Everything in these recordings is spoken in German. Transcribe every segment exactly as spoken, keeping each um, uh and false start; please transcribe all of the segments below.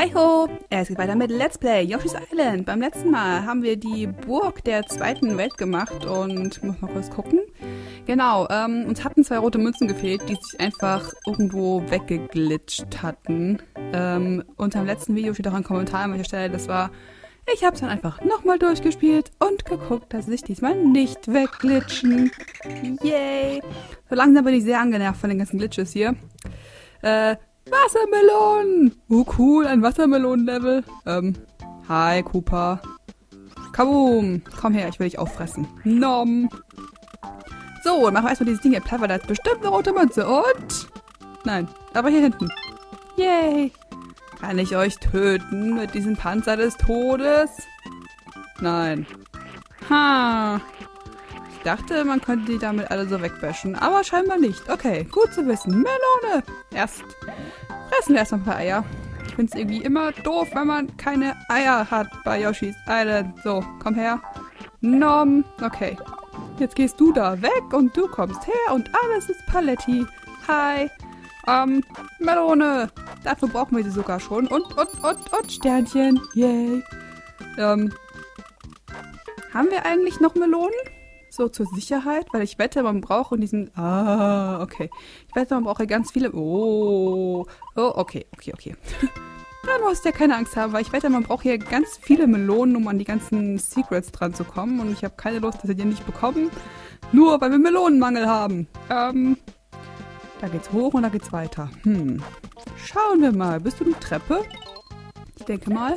Hi ho! Es geht weiter mit Let's Play Yoshi's Island. Beim letzten Mal haben wir die Burg der zweiten Welt gemacht und muss mal kurz gucken. Genau, ähm, uns hatten zwei rote Münzen gefehlt, die sich einfach irgendwo weggeglitscht hatten. Ähm, unter dem letzten Video steht auch ein Kommentar an welcher Stelle, das war, ich habe es dann einfach nochmal durchgespielt und geguckt, dass sie sich diesmal nicht wegglitschen. Yay! So langsam bin ich sehr angenervt von den ganzen Glitches hier. Äh, Wassermelonen! Oh cool, ein Wassermelonen-Level. Ähm, hi Koopa. Kaboom! Komm her, ich will dich auffressen. Nom! So, dann machen wir erstmal dieses Ding hier platt, weil da ist bestimmt eine rote Münze. Und? Nein, aber hier hinten. Yay! Kann ich euch töten mit diesem Panzer des Todes? Nein. Ha! Ich dachte, man könnte die damit alle so wegbashen, aber scheinbar nicht. Okay, gut zu wissen. Melone! Erst fressen wir erstmal ein paar Eier. Ich finde es irgendwie immer doof, wenn man keine Eier hat bei Yoshi's Island. So, komm her. Nom. Okay. Jetzt gehst du da weg und du kommst her und alles ist Paletti. Hi. Ähm, Melone. Dafür brauchen wir sie sogar schon. Und, und, und, und Sternchen. Yay. Ähm, haben wir eigentlich noch Melonen? So zur Sicherheit, weil ich wette, man braucht in diesem... Ah, okay. Ich wette, man braucht hier ganz viele... Oh, oh, okay, okay, okay. Dann musst du ja keine Angst haben, weil ich wette, man braucht hier ganz viele Melonen, um an die ganzen Secrets dran zu kommen. Und ich habe keine Lust, dass wir die nicht bekommen. Nur, weil wir Melonenmangel haben. Ähm, da geht's hoch und da geht's weiter. Hm. Schauen wir mal. Bist du eine Treppe? Ich denke mal.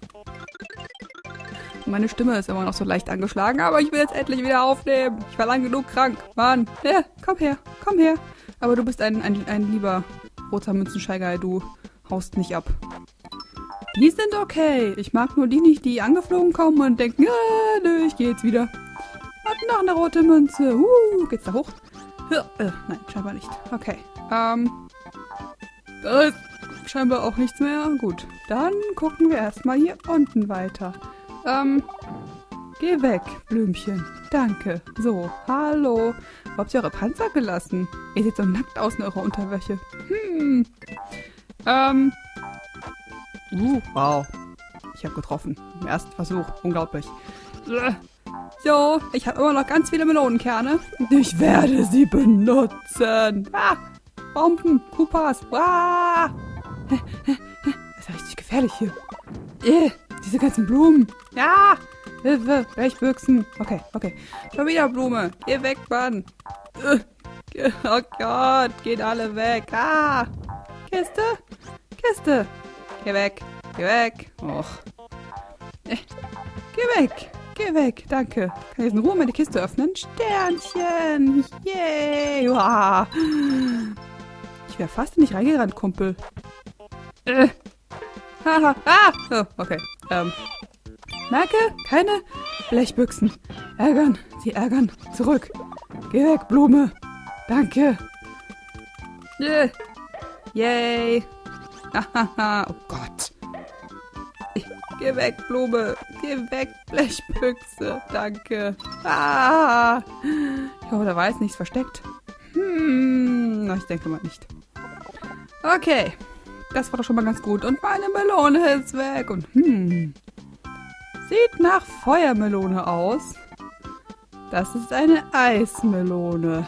Meine Stimme ist immer noch so leicht angeschlagen, aber ich will jetzt endlich wieder aufnehmen. Ich war lang genug krank. Mann, ja, komm her, komm her. Aber du bist ein, ein, ein lieber roter Münzenscheiger, du haust nicht ab. Die sind okay. Ich mag nur die nicht, die angeflogen kommen und denken, ah, nö, ich geh jetzt wieder. Hat noch eine rote Münze. Uh, geht's da hoch? Äh, nein, scheinbar nicht. Okay. Ähm, da ist scheinbar auch nichts mehr. Gut, dann gucken wir erstmal hier unten weiter. Ähm, geh weg, Blümchen. Danke. So, hallo. Wo habt ihr eure Panzer gelassen? Ihr seht so nackt aus in eurer Unterwäsche. Hm. Ähm. Uh, wow. Ich habe getroffen. Im ersten Versuch. Unglaublich. So, ich habe immer noch ganz viele Melonenkerne. Ich werde sie benutzen. Ah, Bomben, Koopas. Ah. Das ist ja richtig gefährlich hier. Äh. Diese ganzen Blumen. Ja! Hilfe! Blechbüchsen. Okay, okay. Schon wieder Blume. Geh weg, Mann. Oh Gott. Geht alle weg. Ah! Kiste? Kiste. Geh weg. Geh weg. Och. Geh weg. Geh weg. Danke. Kann ich jetzt in Ruhe meine Kiste öffnen? Sternchen. Yay. Wow. Ich wäre fast nicht reingerannt, Kumpel. Äh. Haha. Ah! Oh, okay. Ähm. Merke, keine Blechbüchsen. Ärgern. Sie ärgern. Zurück. Geh weg, Blume. Danke. Yeah. Yay. Hahaha. Oh Gott. Geh weg, Blume. Geh weg, Blechbüchse. Danke. Ah. Ich hoffe, da war jetzt nichts versteckt. Hm. Ich denke mal nicht. Okay. Das war doch schon mal ganz gut. Und meine Melone ist weg. Und hm. Sieht nach Feuermelone aus. Das ist eine Eismelone.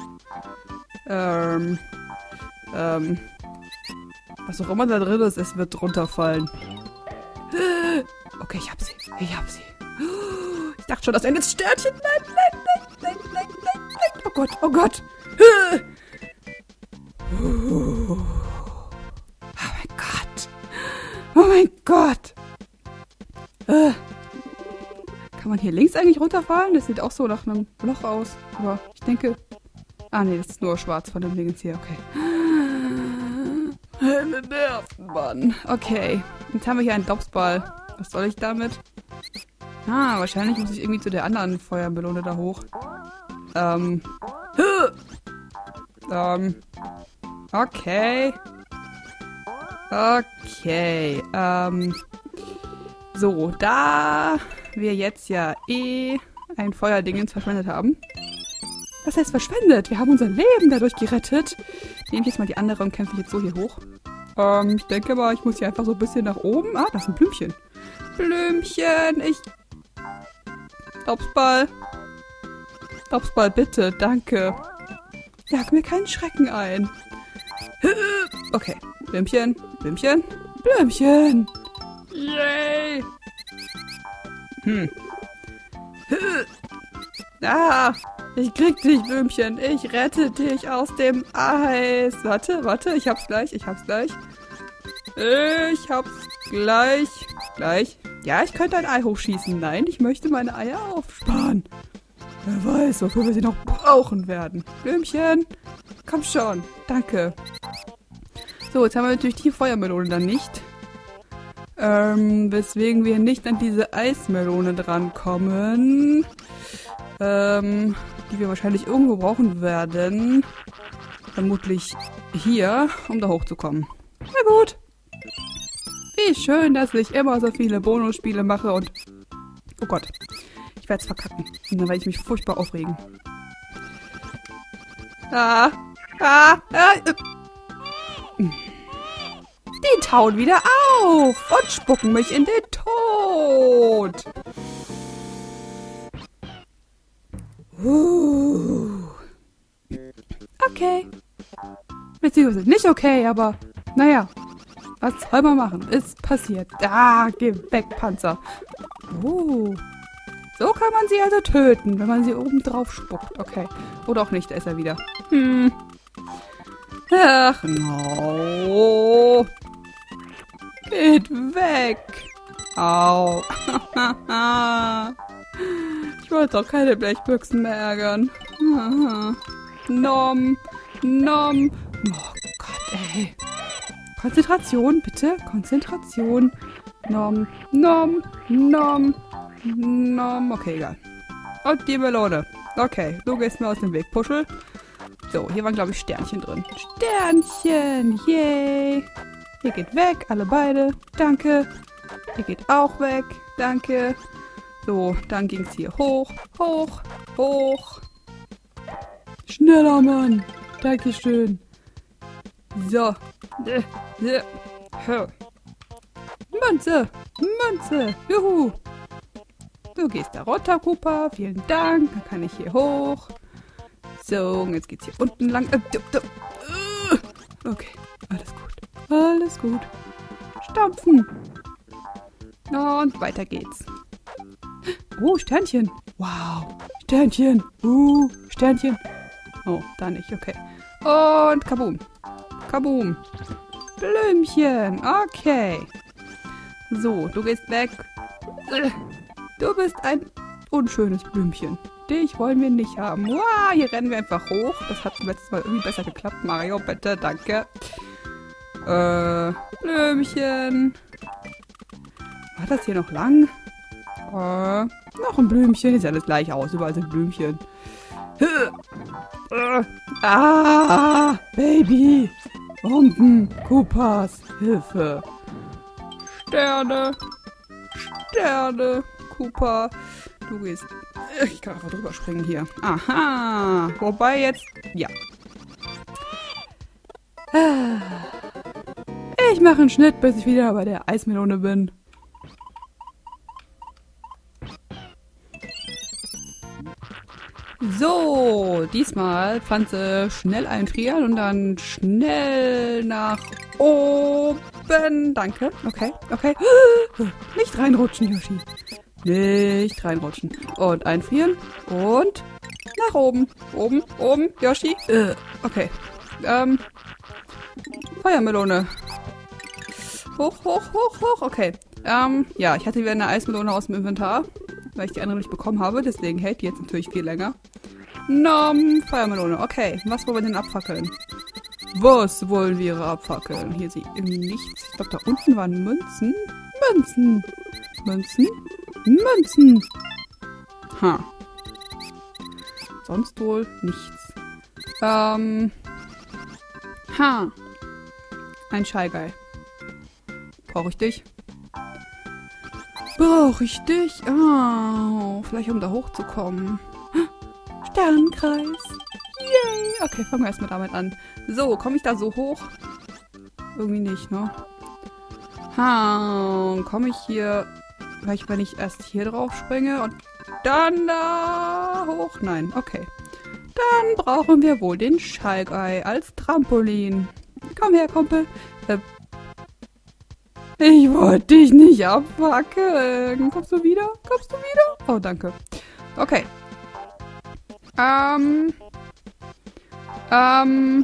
Ähm. Ähm. Was auch immer da drin ist, es wird runterfallen. Okay, ich hab sie. Ich hab sie. Ich dachte schon, das ist ein Sternchen. Nein, nein, nein, nein, nein, nein, nein. Oh Gott, oh Gott. Oh mein Gott! Äh. Kann man hier links eigentlich runterfallen? Das sieht auch so nach einem Loch aus. Aber ich denke... Ah nee, das ist nur schwarz von dem Dingens hier. Okay. Meine Nerven, Mann. Okay. Jetzt haben wir hier einen Dopsball. Was soll ich damit? Ah, wahrscheinlich muss ich irgendwie zu der anderen Feuermelone da hoch. Ähm. Ähm. Okay. Okay, ähm, so, da wir jetzt ja eh ein Feuerdingens verschwendet haben. Was heißt verschwendet? Wir haben unser Leben dadurch gerettet. Nehme ich jetzt mal die andere und kämpfe jetzt so hier hoch. Ähm, ich denke mal, ich muss hier einfach so ein bisschen nach oben. Ah, das ist ein Blümchen. Blümchen, ich... Topsball. Topsball, bitte, danke. Jag mir keinen Schrecken ein. Okay, Blümchen, Blümchen, Blümchen. Yay. Hm. Ah, ich krieg dich, Blümchen. Ich rette dich aus dem Eis. Warte, warte, ich hab's gleich, ich hab's gleich. Ich hab's gleich. Gleich. Ja, ich könnte ein Ei hochschießen. Nein, ich möchte meine Eier aufsparen. Wer weiß, wofür wir sie noch brauchen werden. Blümchen, komm schon. Danke. So, jetzt haben wir natürlich die Feuermelone dann nicht. Ähm, weswegen wir nicht an diese Eismelone drankommen. Ähm, die wir wahrscheinlich irgendwo brauchen werden. Vermutlich hier, um da hochzukommen. Na gut. Wie schön, dass ich immer so viele Bonusspiele mache und... Oh Gott. Ich werde es verkacken. Und dann werde ich mich furchtbar aufregen. Ah. Ah. Ah. Äh. Die tauen wieder auf und spucken mich in den Tod. Uh. Okay. Beziehungsweise nicht okay, aber naja. Was soll man machen? Ist passiert. Ah, geh weg, Panzer. Oh. So kann man sie also töten, wenn man sie oben drauf spuckt. Okay. Oder auch nicht, da ist er wieder. Hm. Ach, no. Geht weg. Au. Ich wollte doch keine Blechbüchsen mehr ärgern. Nom. Nom. Oh Gott, ey. Konzentration, bitte. Konzentration. Nom. Nom. Nom. Nom. Okay, egal. Und die Melone. Okay, du gehst mir aus dem Weg, Puschel. So, hier waren, glaube ich, Sternchen drin. Sternchen. Yay. Ihr geht weg, alle beide. Danke. Ihr geht auch weg. Danke. So, dann ging es hier hoch. Hoch. Hoch. Schneller, Mann. Dankeschön. So. Münze. Münze. Juhu. Du gehst da runter, Cooper. Vielen Dank. Dann kann ich hier hoch. So, und jetzt geht's hier unten lang. Okay, alles gut. Alles gut. Stampfen. Und weiter geht's. Oh, Sternchen. Wow. Sternchen. Uh, Sternchen. Oh, da nicht. Okay. Und kaboom. Kaboom. Blümchen. Okay. So, du gehst weg. Du bist ein unschönes Blümchen. Dich wollen wir nicht haben. Wow, hier rennen wir einfach hoch. Das hat letztes Mal irgendwie besser geklappt. Mario, bitte, danke. Äh, Blümchen. War das hier noch lang? Äh, noch ein Blümchen. Sieht alles gleich aus. Überall sind Blümchen. Äh, ah, Baby. Bomben. Koopas. Hilfe. Sterne. Sterne. Koopa. Du gehst... Ich kann einfach drüber springen hier. Aha. Wobei jetzt... Ja. Ich mache einen Schnitt, bis ich wieder bei der Eismelone bin. So, diesmal Pflanze schnell einfrieren und dann schnell nach oben. Danke. Okay, okay. Nicht reinrutschen, Yoshi. Nicht reinrutschen. Und einfrieren. Und nach oben. Oben, oben, Yoshi. Äh, okay. Ähm. Feuermelone. Hoch, hoch, hoch, hoch. Okay. Ähm, ja, ich hatte wieder eine Eismelone aus dem Inventar, weil ich die andere nicht bekommen habe. Deswegen hält die jetzt natürlich viel länger. Nom, Feuermelone. Okay, was wollen wir denn abfackeln? Was wollen wir abfackeln? Hier sehe ich irgendwie nichts. Ich glaube, da unten waren Münzen. Münzen. Münzen. Münzen. Ha. Sonst wohl nichts. Ähm. Ha. Ein Shy Guy. Brauche ich dich? Brauche ich dich? Oh, vielleicht um da hochzukommen. Sternenkreis. Yay. Okay, fangen wir erstmal damit an. So, komme ich da so hoch? irgendwie nicht, ne? Ha, komme ich hier... Vielleicht, wenn ich erst hier drauf springe und dann da hoch? Nein, okay. Dann brauchen wir wohl den Schalkei als Trampolin. Komm her, Kumpel. Äh, ich wollte dich nicht abwackeln. Kommst du wieder? Kommst du wieder? Oh, danke. Okay. Ähm. Ähm.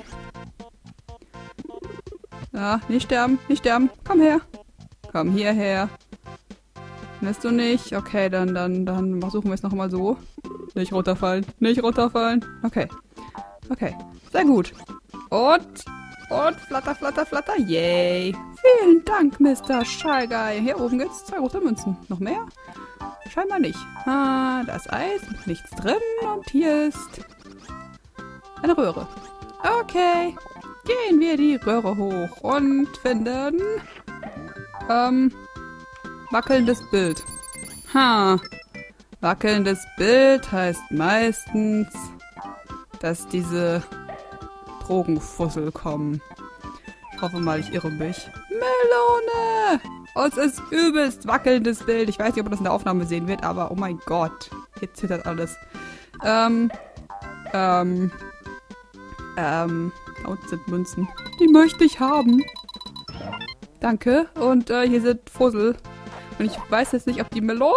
Ja, nicht sterben, nicht sterben. Komm her. Komm hierher. Lässt du nicht? Okay, dann, dann, dann versuchen wir es nochmal so. Nicht runterfallen, nicht runterfallen. Okay. Okay, sehr gut. Und, und, flatter, flatter, flatter. Yay. Vielen Dank, Mister Schalkei. Hier oben gibt's zwei rote Münzen. Noch mehr? Scheinbar nicht. Ah, da ist Eis, nichts drin. Und hier ist eine Röhre. Okay. Gehen wir die Röhre hoch und finden... Ähm... Wackelndes Bild. Ha. Wackelndes Bild heißt meistens, dass diese Drogenfussel kommen. Ich hoffe mal, ich irre mich. Melone! Oh, es ist übelst wackelndes Bild. Ich weiß nicht, ob man das in der Aufnahme sehen wird, aber oh mein Gott. Hier zittert alles. Ähm. Ähm. Ähm. Da unten sind Münzen. Die möchte ich haben. Danke. Und äh, hier sind Fussel. Und ich weiß jetzt nicht, ob die Melone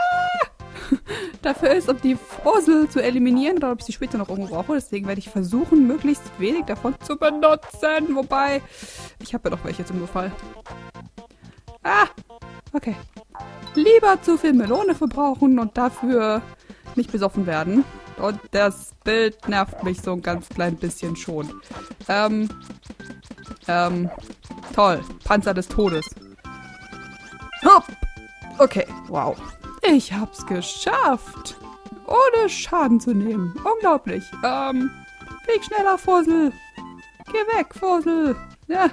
dafür ist, um die Fussel zu eliminieren oder ob ich sie später noch irgendwo brauche. Deswegen werde ich versuchen, möglichst wenig davon zu benutzen. Wobei, ich habe ja noch welche zum Befall. Ah, okay. Lieber zu viel Melone verbrauchen und dafür nicht besoffen werden. Und das Bild nervt mich so ein ganz klein bisschen schon. Ähm, ähm, toll. Panzer des Todes. Hopp! Okay, wow. Ich hab's geschafft. Ohne Schaden zu nehmen. Unglaublich. Ähm, flieg schneller, Fussel. Geh weg, Fussel. Ja.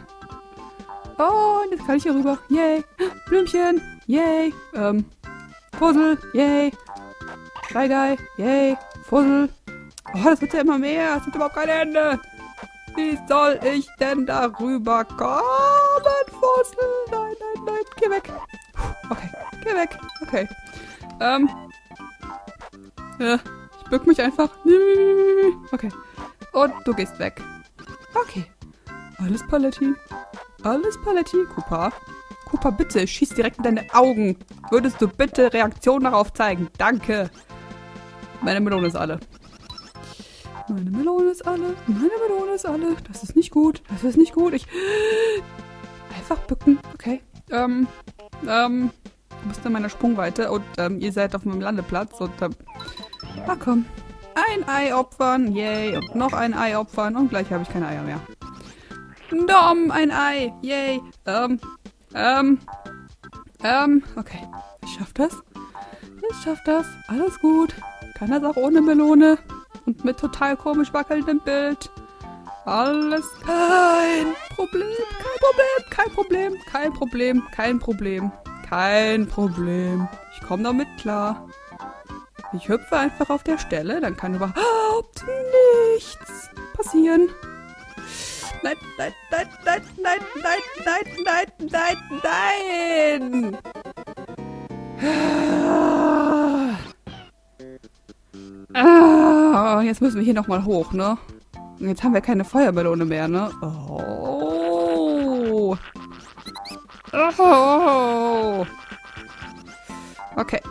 Oh, und jetzt kann ich hier rüber. Yay. Blümchen. Yay. Ähm, Fussel. Yay. Schalkei. Yay. Fussel. Oh, das wird ja immer mehr. Es gibt überhaupt kein Ende. Wie soll ich denn darüber kommen, Fussel? Nein, nein, nein. Geh weg. Okay, geh weg. Okay. Ähm. Ja, ich bück mich einfach. Okay. Und du gehst weg. Okay. Alles Paletti. Alles Paletti. Cooper. Cooper, bitte, schieß direkt in deine Augen. Würdest du bitte Reaktion darauf zeigen? Danke. Meine Melone ist alle. Meine Melone ist alle. Meine Melone ist alle. Das ist nicht gut. Das ist nicht gut. Ich... Einfach bücken. Okay. Ähm... Ähm, du bist in meiner Sprungweite und ähm, ihr seid auf meinem Landeplatz und ähm, ach komm. Ein Ei opfern, yay, und noch ein Ei opfern und gleich habe ich keine Eier mehr. Dom, ein Ei, yay, ähm, ähm, ähm, okay. Ich schaff das. Ich schaff das. Alles gut. Kann das auch ohne Melone und mit total komisch wackelndem Bild. Alles kein Problem, kein Problem, kein Problem, kein Problem, kein Problem, kein Problem. Ich komme damit klar. Ich hüpfe einfach auf der Stelle, dann kann überhaupt nichts passieren. Nein, nein, nein, nein, nein, nein, nein, nein, nein, nein. Ah, jetzt müssen wir hier nochmal hoch, ne? Und jetzt haben wir keine Feuermelone mehr, ne? Oh. Oh. Okay.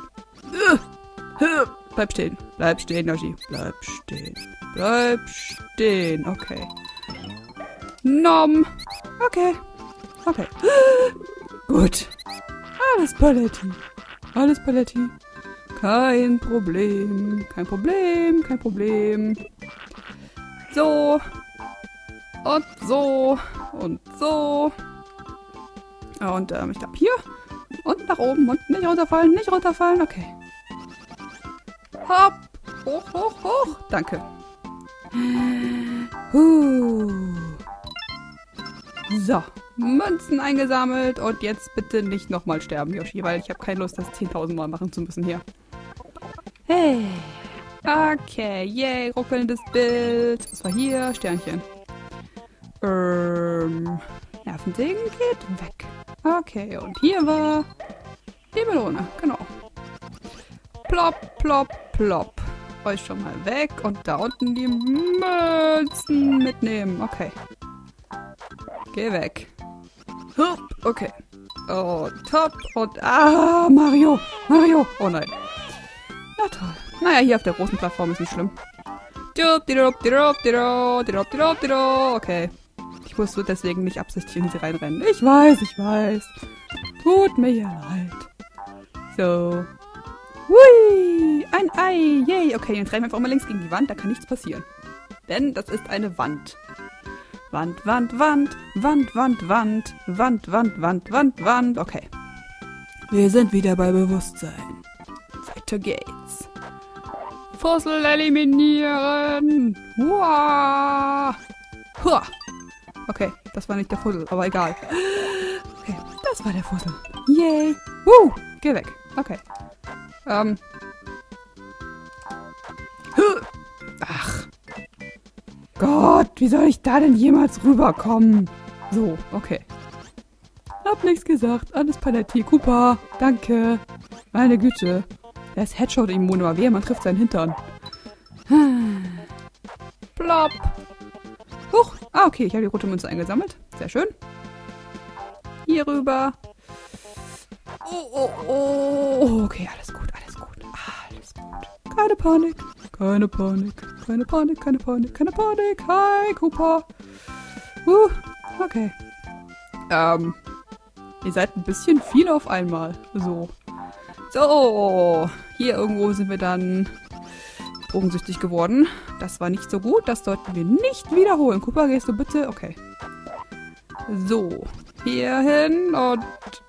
Bleib stehen. Bleib stehen, Yoshi. Bleib stehen. Bleib stehen. Okay. Nom. Okay. Okay. Gut. Alles Paletti. Alles Paletti. Kein Problem. Kein Problem. Kein Problem. So. Und so. Und so. Und ähm, ich glaube hier. Und nach oben. Und nicht runterfallen. Nicht runterfallen. Okay. Hopp. Hoch, hoch, hoch. Danke. Huh. So. Münzen eingesammelt. Und jetzt bitte nicht nochmal sterben, Yoshi. Weil ich habe keine Lust, das zehntausend Mal machen zu müssen hier. Hey. Okay, yay, ruckelndes Bild. Was war hier? Sternchen. Ähm, Nervensägen geht weg. Okay, und hier war die Melone, genau. Plopp, plopp, plopp. Euch schon mal weg und da unten die Münzen mitnehmen. Okay. Geh weg. Hup, okay. Und top und... Ah, Mario! Mario! Oh nein. Na toll. Naja, hier auf der großen Plattform ist nicht schlimm. Okay. Ich musste deswegen nicht absichtlich in sie reinrennen. Ich weiß, ich weiß. Tut mir ja leid. So. Hui! Ein Ei! Yay! Okay, jetzt rennen wir einfach mal links gegen die Wand. Da kann nichts passieren. Denn das ist eine Wand. Wand, Wand, Wand. Wand, Wand, Wand. Wand, Wand, Wand, Wand, Wand. Okay. Wir sind wieder bei Bewusstsein. Weiter geht's. Fussel eliminieren! Hua! Hua! Okay, das war nicht der Fussel, aber egal. Okay, das war der Fussel. Yay! Woo! Geh weg. Okay. Ähm. Ach. Gott, wie soll ich da denn jemals rüberkommen? So, okay. Hab nichts gesagt. Alles Paletti. Koopa. Danke. Meine Güte. Der ist Headshot-immun, aber wer, man trifft seinen Hintern. Plopp. Huch. Ah, okay, ich habe die rote Münze eingesammelt. Sehr schön. Hier rüber. Oh, oh, oh. Okay, alles gut, alles gut. Alles gut. Keine Panik. Keine Panik. Keine Panik, keine Panik, keine Panik. Hi, Koopa. Uh, okay. Ähm. Ihr seid ein bisschen viel auf einmal. So. So, hier irgendwo sind wir dann drogensüchtig geworden. Das war nicht so gut. Das sollten wir nicht wiederholen. Koopa, gehst du bitte? Okay. So, hier hin und...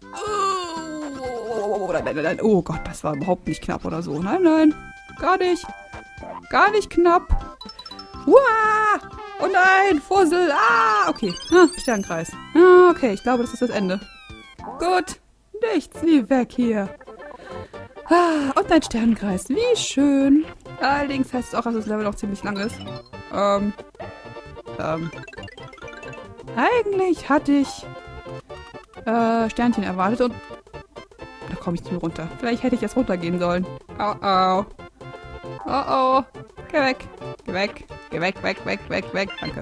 Oh, nein, nein, nein. Oh Gott, das war überhaupt nicht knapp oder so. Nein, nein, gar nicht. Gar nicht knapp. Uah! Oh nein, Fussel. Ah, okay. Ah, Sternkreis. Ah, okay, ich glaube, das ist das Ende. Gut, nichts wie weg hier. Ah, und ein Sternenkreis. Wie schön. Allerdings heißt es auch, dass das Level noch ziemlich lang ist. Ähm. Ähm. Eigentlich hatte ich äh, Sternchen erwartet und da komme ich nicht mehr runter. Vielleicht hätte ich jetzt runtergehen sollen. Oh oh. Oh oh. Geh weg. Geh weg. Geh weg, weg, weg, weg, weg. Danke.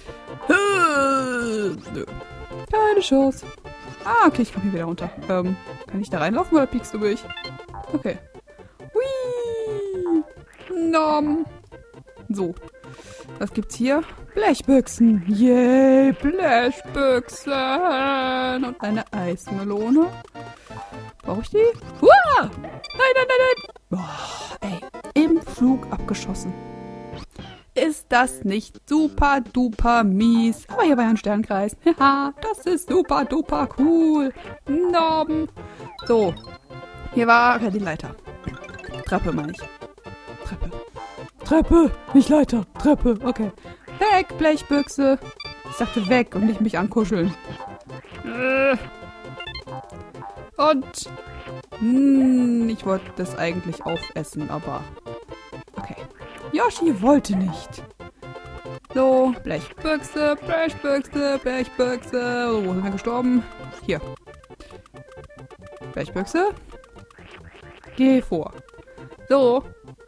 Nö. Keine Chance. Ah, okay, ich komme hier wieder runter. Ähm, kann ich da reinlaufen oder piekst du mich? Okay. Hui. Nom. So. Was gibt's hier? Blechbüchsen. Yay, Blechbüchsen. Und eine Eismelone. Brauche ich die? Uah! Nein, nein, nein, nein. Boah, ey. Im Flug abgeschossen. Ist das nicht super duper mies? Aber hier war ja ein Sternkreis. Haha, das ist super duper cool. Nom. So. Hier war ja die Leiter. Treppe, meine ich. Treppe. Treppe, nicht Leiter. Treppe, okay. Weg, Blechbüchse. Ich sagte weg und nicht mich ankuscheln. Und... Hm, ich wollte das eigentlich aufessen, aber... Okay. Yoshi wollte nicht. So, Blechbüchse, Blechbüchse, Blechbüchse. So, wo sind wir gestorben? Hier. Blechbüchse. Geh vor. So.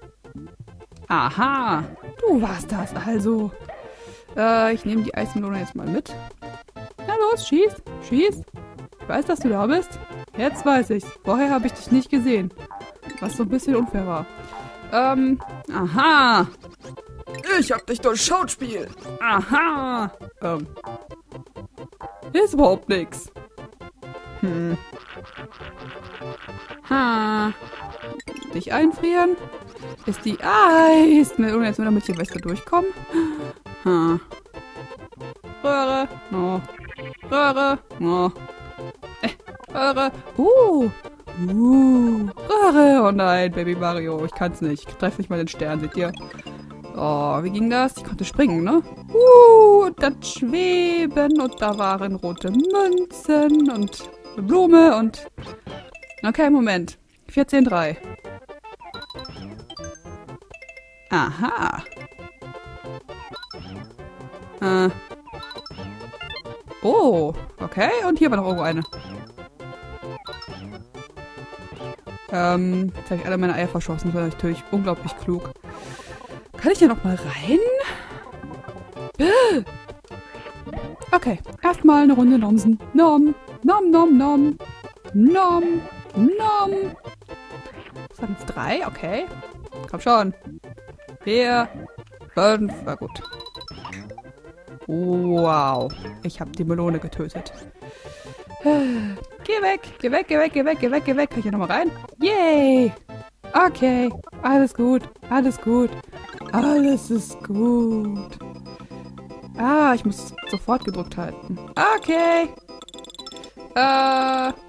Aha. Du warst das also. Äh, ich nehme die Eismelone jetzt mal mit. Na los, schieß. Schieß. Ich weiß, dass du da bist. Jetzt weiß ich's. Vorher habe ich dich nicht gesehen. Was so ein bisschen unfair war. Ähm, aha. Ich hab dich durchschaut, Spiel. Aha. Ähm. Ist überhaupt nix. Hm. Ha. Dich einfrieren? Ist die Eismelone jetzt nur, damit ich hier besser durchkomme? Ha. Röhre. No. Röhre. No. Äh, Röhre. Uh. Uh. Röhre. Oh nein, Baby Mario. Ich kann's nicht. Ich treffe nicht mal den Stern, seht ihr? Oh, wie ging das? Ich konnte springen, ne? Uh, und dann schweben und da waren rote Münzen und eine Blume und... Okay, Moment. vierzehn drei. Aha. Äh. Oh, Okay, und hier war noch irgendwo eine. Ähm, jetzt habe ich alle meine Eier verschossen. Das war natürlich unglaublich klug. Kann ich hier noch mal rein? Okay, erstmal eine Runde Nomsen. Nom, nom, nom, nom. Nom, nom. Das waren jetzt drei, okay. Komm schon. Vier, fünf, na gut. Wow, ich habe die Melone getötet. Geh weg, geh weg, geh weg, geh weg, geh weg, geh weg. Kann ich hier nochmal rein? Yay! Okay, alles gut, alles gut. Alles ist gut. Ah, ich muss sofort gedrückt halten. Okay. Äh.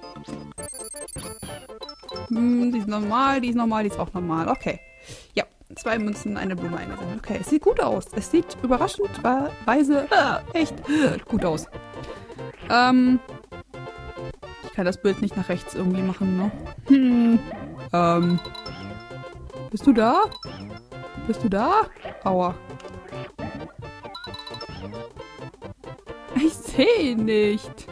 Hm, die ist normal, die ist normal, die ist auch normal. Okay. Ja, zwei Münzen, eine Blume eingesammelt. Okay, es sieht gut aus. Es sieht überraschendweise äh, echt äh, gut aus. Ähm. Ich kann das Bild nicht nach rechts irgendwie machen, ne? Hm. Ähm. Bist du da? Bist du da? Aua. Ich sehe ihn nicht.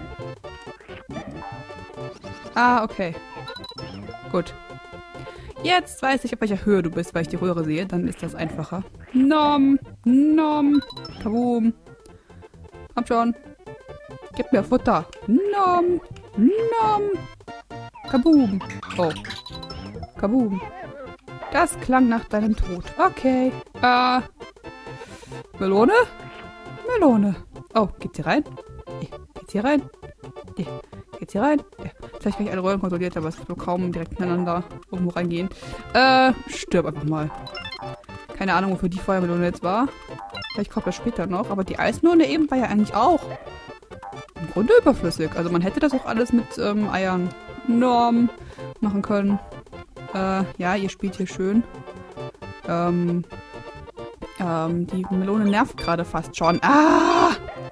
Ah, okay. Gut. Jetzt weiß ich, auf welcher Höhe du bist, weil ich die Röhre sehe. Dann ist das einfacher. Nom, nom, kaboom. Komm schon. Gib mir Futter. Nom, nom. Kaboom. Oh. Kaboom. Das klang nach deinem Tod. Okay. Äh. Melone? Melone. Oh, geht's hier rein? Nee. Geht's hier rein? Nee. Geht's hier rein? Ja. Vielleicht habe ich alle Röhren kontrolliert, aber es wird kaum direkt miteinander irgendwo reingehen. Äh, stirb einfach mal. Keine Ahnung, wofür die Feuermelone jetzt war. Vielleicht kommt das später noch. Aber die Eismelone eben war ja eigentlich auch im Grunde überflüssig. Also man hätte das auch alles mit ähm, Eiern Norm machen können. Äh, ja, ihr spielt hier schön. Ähm, ähm, die Melone nervt gerade fast schon. Ah!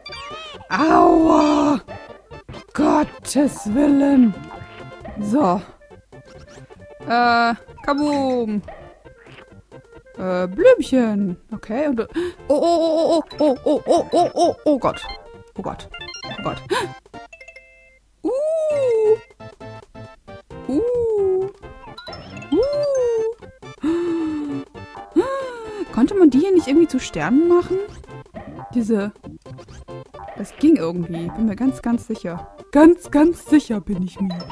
Aua! Gottes Willen! So. Äh, kaboom! Äh, Blümchen. Okay, und... Oh, oh, oh, oh, oh, oh, oh, oh, oh Gott. Oh Gott. Oh Gott. Uh! Uh! Uh! Konnte man die hier nicht irgendwie zu Sternen machen? Diese... Das ging irgendwie. Bin mir ganz, ganz sicher. Ganz, ganz sicher bin ich mir.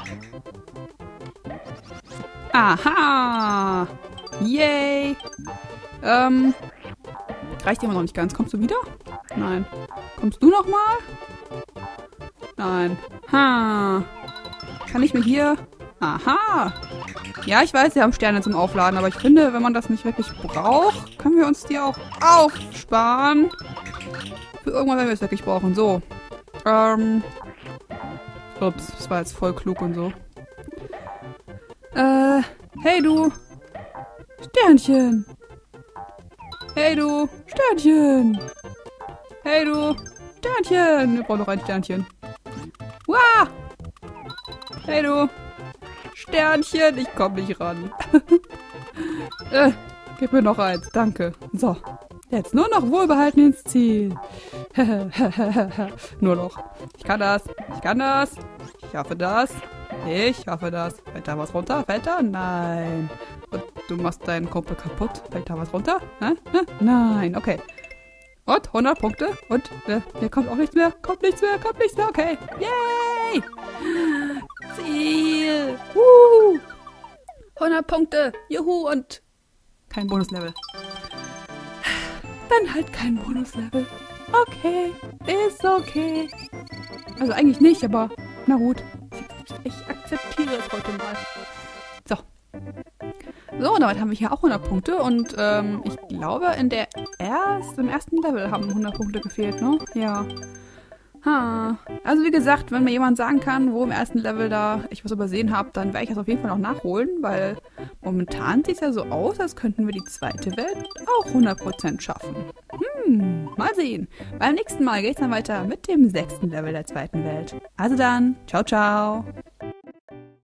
Aha! Yay! Ähm... Reicht immer noch nicht ganz. Kommst du wieder? Nein. Kommst du noch mal? Nein. Ha! Kann ich mir hier... Aha! Ja, ich weiß, wir haben Sterne zum Aufladen, aber ich finde, wenn man das nicht wirklich braucht, können wir uns die auch aufsparen. Für irgendwann, wenn wir es wirklich brauchen. So. Ähm. Ups, das war jetzt voll klug und so. Äh, hey du. Sternchen. Hey du. Sternchen. Hey du. Sternchen. Wir brauchen noch ein Sternchen. Wow. Hey du. Sternchen. Ich komme nicht ran. äh, gib mir noch eins. Danke. So. Jetzt nur noch wohlbehalten ins Ziel. Nur noch. Ich kann das. Ich kann das. Ich schaffe das. Ich schaffe das. Fällt da was runter? Fällt da? Nein. Und du machst deinen Kumpel kaputt. Fällt da was runter? Hä? Hä? Nein. Okay. Und hundert Punkte. Und äh, hier kommt auch nichts mehr. Kommt nichts mehr. Kommt nichts mehr. Okay. Yay! Ziel. Uh. hundert Punkte. Juhu. Und kein Bonuslevel. Dann halt kein Bonuslevel. Okay, ist okay. Also eigentlich nicht, aber na gut. Ich akzeptiere es heute mal. So. So, damit haben wir hier auch hundert Punkte. Und ähm, ich glaube, in der erst, im ersten Level haben hundert Punkte gefehlt, ne? Ja. Ha. Also wie gesagt, wenn mir jemand sagen kann, wo im ersten Level da ich was übersehen habe, dann werde ich das auf jeden Fall noch nachholen, weil momentan sieht es ja so aus, als könnten wir die zweite Welt auch hundert Prozent schaffen. Hm, mal sehen. Beim nächsten Mal geht es dann weiter mit dem sechsten Level der zweiten Welt. Also dann, ciao, ciao.